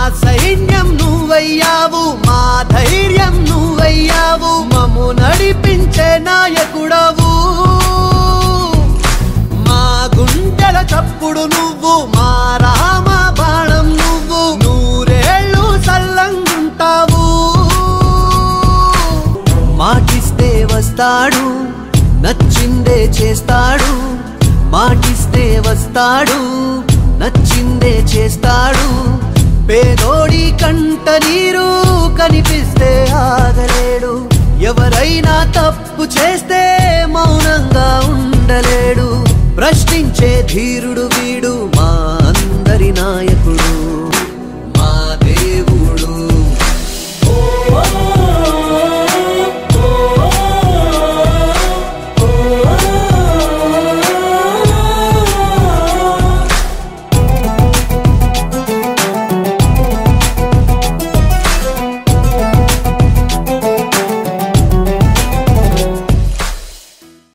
సైన్యం నువ్వయ్యావు, మా ధైర్యం నువ్వయ్యావు, మమ్ము నడిపించే నాయకుడవు, మా గుండెల చప్పుడు నువ్వు, మా రామ బాణం నువ్వు, నూరేళ్ళు సల్లంగుంటావు. మాటిస్తే వస్తాడు, నచ్చిందే చేస్తాడు, మాటిస్తే వస్తాడు, నచ్చిందే చేస్తాడు. పేదోడి కంట నీరు కనిపిస్తే ఆగలేడు, ఎవరైనా తప్పు చేస్తే మౌనంగా ఉండలేడు. ప్రశ్నించే ధీరుడు